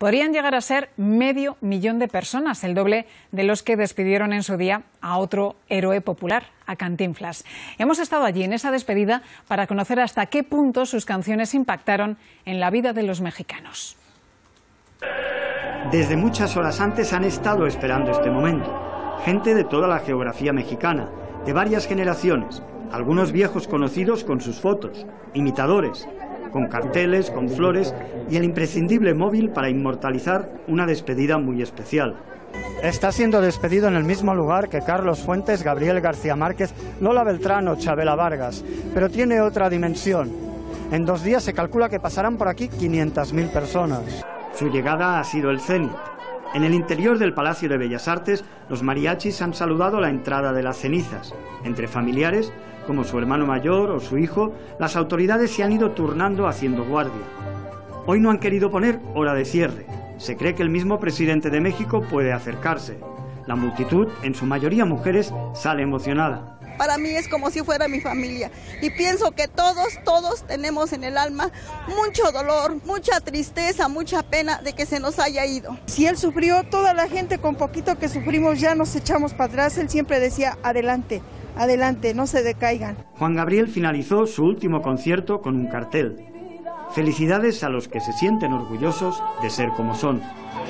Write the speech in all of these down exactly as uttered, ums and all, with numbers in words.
Podrían llegar a ser medio millón de personas, el doble de los que despidieron en su día a otro héroe popular, a Cantinflas. Hemos estado allí en esa despedida para conocer hasta qué punto sus canciones impactaron en la vida de los mexicanos. Desde muchas horas antes han estado esperando este momento. Gente de toda la geografía mexicana, de varias generaciones, algunos viejos conocidos con sus fotos, imitadores, con carteles, con flores y el imprescindible móvil para inmortalizar una despedida muy especial. Está siendo despedido en el mismo lugar que Carlos Fuentes, Gabriel García Márquez, Lola Beltrán o Chabela Vargas, pero tiene otra dimensión. En dos días se calcula que pasarán por aquí quinientas mil personas. Su llegada ha sido el cenit. En el interior del Palacio de Bellas Artes, los mariachis han saludado la entrada de las cenizas. Entre familiares, como su hermano mayor o su hijo, las autoridades se han ido turnando haciendo guardia. Hoy no han querido poner hora de cierre. Se cree que el mismo presidente de México puede acercarse. La multitud, en su mayoría mujeres, sale emocionada. Para mí es como si fuera mi familia y pienso que todos, todos tenemos en el alma mucho dolor, mucha tristeza, mucha pena de que se nos haya ido. Si él sufrió, toda la gente con poquito que sufrimos ya nos echamos para atrás. Él siempre decía, adelante, adelante, no se decaigan. Juan Gabriel finalizó su último concierto con un cartel. Felicidades a los que se sienten orgullosos de ser como son.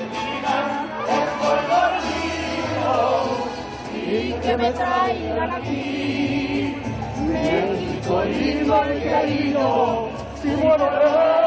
Y que me traigan aquí, México lindo y querido, si muero